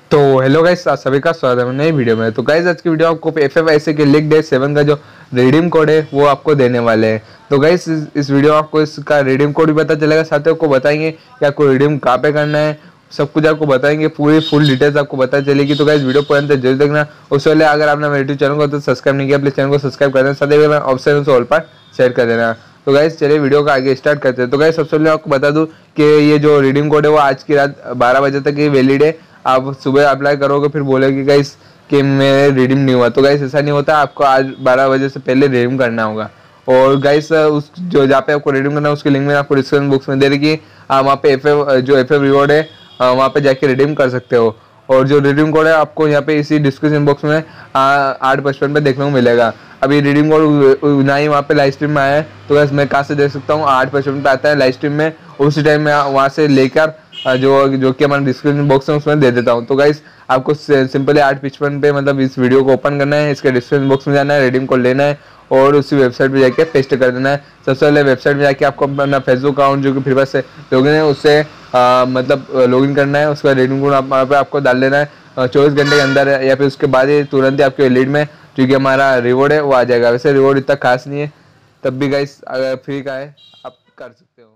तो hello guys, सभी का स्वागत है नई वीडियो में। तो गाइस आज की वीडियो आपको FFIC के लीग डे 7 का जो रिडीम कोड है वो आपको देने वाले हैं। तो गाइस इस वीडियो में आपको इसका रिडीम कोड भी पता चलेगा, साथ ही आपको बताएंगे कि आपको रिडीम कहाँ पे करना है, सब कुछ आपको बताएंगे, पूरी फुल डिटेल्स आपको पता चलेगी। तो गाइस वीडियो पूरा जरूर देखना। उससे पहले अगर आपने मेरे यूट्यूब चैनल को तो सब्सक्राइब नहीं किया, प्लीज चैनल को सब्सक्राइब कर देना, साथ ही ऑप्शन ऑल पर शेयर कर देना। तो गाइस चलिए वीडियो का आगे स्टार्ट करते हैं। तो गाइस सबसे पहले आपको बता दूं कि ये जो रिडीम कोड है वो आज की रात 12 बजे तक ये वैलिड है। आप सुबह अप्लाई करोगे फिर बोलेगी गाइस कि मेरे रिडीम नहीं हुआ, तो गाइस ऐसा नहीं होता, आपको आज 12 बजे से पहले रिडीम करना होगा। और गाइस उस जो जहाँ पे आपको रिडीम करना है उसकी लिंक मैंने आपको डिस्क्रिप्शन बॉक्स में दे रखी है। आप वहाँ पे FF रिवॉर्ड है वहाँ पे जाके रिडीम कर सकते हो। और जो रिडीम कोड है आपको यहाँ पे इसी डिस्क्रिप्शन बॉक्स में 8:55 पे देखने को मिलेगा। अभी रिडीम कोड ना ही वहाँ पे लाइव स्ट्रीम में आया है, तो बस मैं कहाँ से देख सकता हूँ, 8:55 पे आता है लाइव स्ट्रीम में। उसी टाइम में वहाँ से लेकर जो कि हमारा डिस्क्रिप्शन बॉक्स है उसमें दे देता हूँ। तो गाइस आपको सिंपली 8:55 पे मतलब इस वीडियो को ओपन करना है, इसके डिस्क्रिप्शन बॉक्स में जाना है, रिडीम कोड लेना है और उसी वेबसाइट पे जाके पेस्ट कर देना है। सबसे पहले वेबसाइट में जाके आपको अपना फेसबुक अकाउंट जो कि फ्री फायर से लॉगिन है उससे मतलब लॉगिन करना है। उसका रिडीम कोड वहाँ पे आपको डाल देना है 24 घंटे के अंदर या फिर उसके बाद ही तुरंत ही आपके वैलिड में जो कि हमारा रिवॉर्ड है वो आ जाएगा। वैसे रिवॉर्ड इतना खास नहीं है, तब भी गाइस अगर फ्री का है आप कर सकते हो।